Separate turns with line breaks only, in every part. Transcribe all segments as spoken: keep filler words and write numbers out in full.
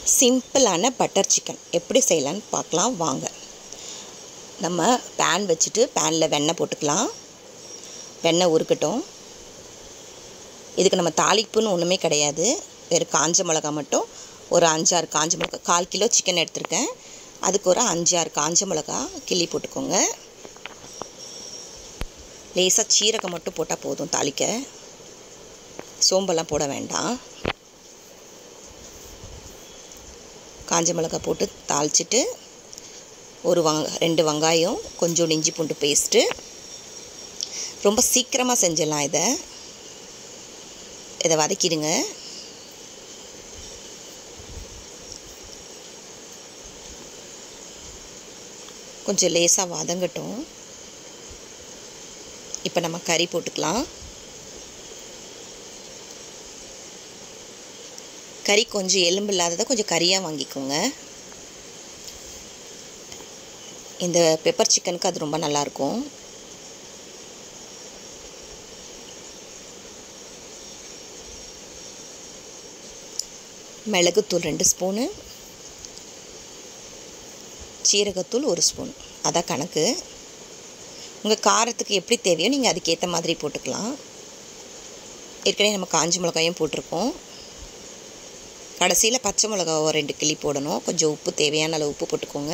சிம்பிளான butter chicken எப்படி செய்யலான்னு பார்க்கலாம் வாங்க. நம்ம பேன் வச்சுட்டு பேனில் வெண்ணெய் போட்டுக்கலாம். வெண்ணெய் உருக்கட்டும். இதுக்கு நம்ம தாளிப்புன்னு ஒன்றுமே கிடையாது. வெறும் காஞ்ச மிளகா மட்டும் ஒரு அஞ்சாறு காஞ்ச மிளகா, கால் கிலோ சிக்கன் எடுத்திருக்கேன். அதுக்கு ஒரு அஞ்சாறு காஞ்ச மிளகா கிள்ளி போட்டுக்கோங்க. லேசாக சீரகம் மட்டும் போட்டால் போதும் தாளிக்க. சோம்பெல்லாம் போட வேண்டாம். காஞ்ச மிளகா போட்டு தாளிச்சிட்டு ஒரு வங்க ரெண்டு வெங்காயம், கொஞ்சம் இஞ்சி பூண்டு பேஸ்ட்டு. ரொம்ப சீக்கிரமாக செஞ்சிடலாம். இதை இதை வதக்கிடுங்க. கொஞ்சம் லேசாக வதங்கட்டும். இப்போ நம்ம கறி போட்டுக்கலாம். கறி கொஞ்சம் எலும்பு இல்லாததை கொஞ்சம் கறியாக வாங்கிக்கோங்க. இந்த பெப்பர் சிக்கனுக்கு அது ரொம்ப நல்லாயிருக்கும். மிளகுத்தூள் ரெண்டு ஸ்பூனு, சீரகத்தூள் ஒரு ஸ்பூன், அதான் கணக்கு. உங்கள் காரத்துக்கு எப்படி தேவையோ நீங்கள் அதுக்கேற்ற மாதிரி போட்டுக்கலாம். ஏற்கனவே நம்ம காஞ்ச மிளகாயும் போட்டிருக்கோம். கடைசியில் பச்சை மிளகாவை ரெண்டு கிள்ளி போடணும். கொஞ்சம் உப்பு, தேவையான அளவு உப்பு போட்டுக்கோங்க.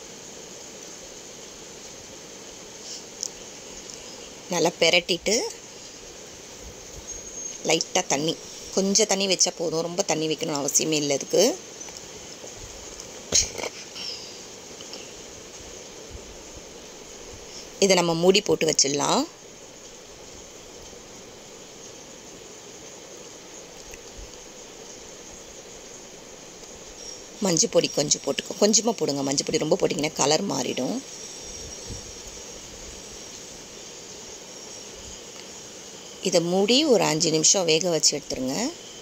நல்லா பெரட்டிட்டு லைட்டாக தண்ணி, கொஞ்சம் தண்ணி வச்சா போதும். ரொம்ப தண்ணி வைக்கணும்னு அவசியமே இல்லை. இதுக்கு இதை நம்ம மூடி போட்டு வச்சிடலாம். மஞ்சள் பொடி கொஞ்சம் போட்டுக்கோ, கொஞ்சமாக போடுங்க. மஞ்சள் பொடி ரொம்ப போட்டிங்கன்னா கலர் மாறிடும். இதை மூடி ஒரு அஞ்சு நிமிஷம் வேக வச்சு எடுத்துருங்க.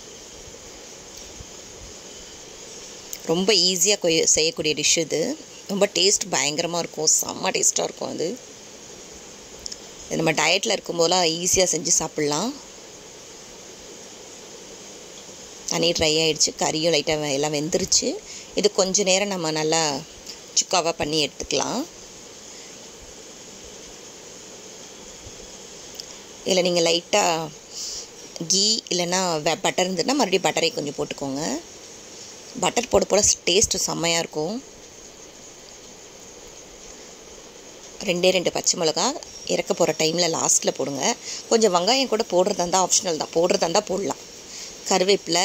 ரொம்ப ஈஸியாக கொ செய்யக்கூடிய டிஷ் இது. ரொம்ப டேஸ்ட் பயங்கரமாக இருக்கும். செம்ம டேஸ்ட்டாக இருக்கும். அது நம்ம டயட்டில் இருக்கும்போதெல்லாம் ஈஸியாக செஞ்சு சாப்பிட்லாம். தண்ணி ட்ரை ஆகிடுச்சு. கறியும் லைட்டாக எல்லாம் வெந்துருச்சு. இது கொஞ்சம் நேரம் நம்ம நல்லா சுக்காவாக பண்ணி எடுத்துக்கலாம். இதில் நீங்கள் லைட்டாக கீ இல்லைன்னா பட்டர் இருந்ததுன்னா மறுபடியும் பட்டரை கொஞ்சம் போட்டுக்கோங்க. பட்டர் போட போட டேஸ்ட்டு செம்மையாக இருக்கும். ரெண்டே ரெண்டு பச்சை மிளகா இறக்க போகிற டைமில் லாஸ்ட்டில் போடுங்க. கொஞ்சம் வெங்காயம் கூட போடுறதா இருந்தால் ஆப்ஷனல் தான், போடுறதா இருந்தால் போடலாம். கருவேப்பிலை,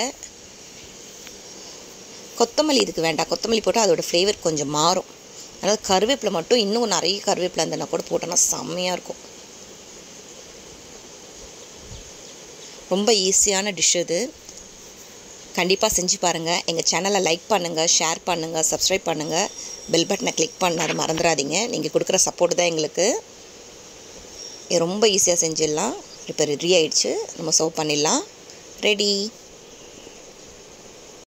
கொத்தமல்லி இதுக்கு வேண்டாம். கொத்தமல்லி போட்டால் அதோடய ஃப்ளேவர் கொஞ்சம் மாறும். அதனால் கருவேப்பிலை மட்டும் இன்னும் நிறைய கருவேப்பிலை இருந்ததுன்னா கூட போட்டோன்னா செம்மையாக இருக்கும். ரொம்ப ஈஸியான டிஷ் இது. கண்டிப்பாக செஞ்சு பாருங்கள். எங்கள் சேனலை லைக் பண்ணுங்கள், ஷேர் பண்ணுங்கள், சப்ஸ்கிரைப் பண்ணுங்கள், பெல் பட்டனை கிளிக் பண்ண மறந்துடாதீங்க. நீங்கள் கொடுக்குற சப்போர்ட் தான் எங்களுக்கு. இது ரொம்ப ஈஸியாக செஞ்சிடலாம். இப்போ ரெடி ஆகிடுச்சு. நம்ம சர்வ் பண்ணிடலாம். ரெடி.